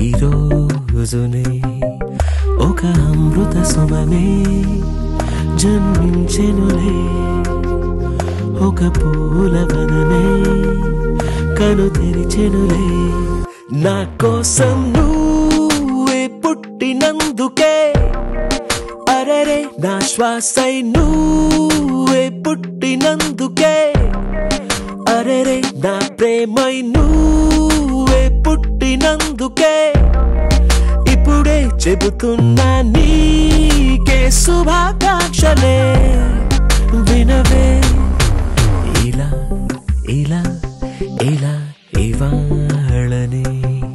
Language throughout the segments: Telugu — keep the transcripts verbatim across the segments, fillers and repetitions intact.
ఈ రోజునే ఒక అమృత సుమనే జన్మించెనులే ఒక పూలవనమే కను తెరిచెనులే నా కోసం నువ్వే పుట్టినందుకే అరెరే నా శ్వాసై నువ్వే పుట్టినందుకే అరెరే నా ప్రేమై నువ్వే పుట్టినందుకే ఇప్పుడే చెబుతున్నా నీకే శుభాకాంక్షలే వినవే ఇలా ఇలా ఇలా ఇవాళనే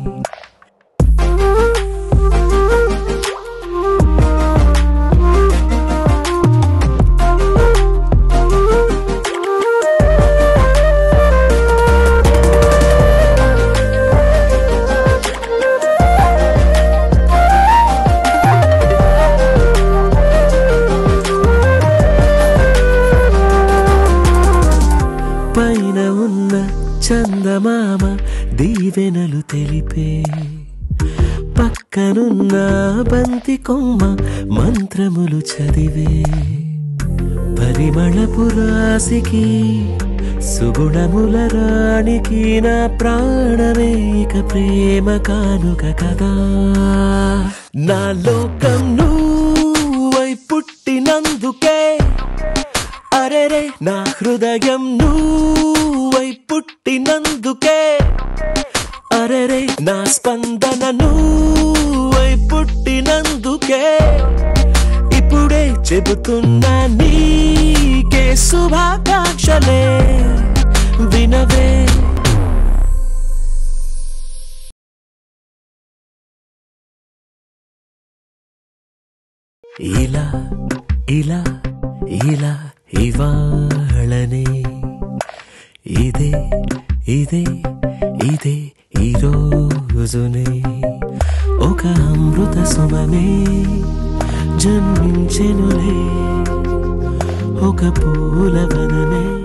పైన ఉన్న చందమామ దీవెనలు తెలిపే పక్కనున్న బంతి కొమ్మ మంత్రములు చదివే పరిమళపు రాశికి సుగుణముల రాణికి నా ప్రాణమే ఇక ప్రేమ కానుక కదా నా లోకం నువ్వై పుట్టినందుకే అరెరే నా హృదయం నువ్వై పుట్టినందుకే అరెరే నా స్పందన నువ్వై పుట్టినందుకే ఇప్పుడే చెబుతున్నా నీకే శుభాకాంక్షలే వినవే ఇలా ఇలా ఇలా ఇవాళనే ఇదే ఇదే ఇదే ఈ రోజునే ఒక అమృత సుమనే జన్మించెనులే ఒక పూలవనమే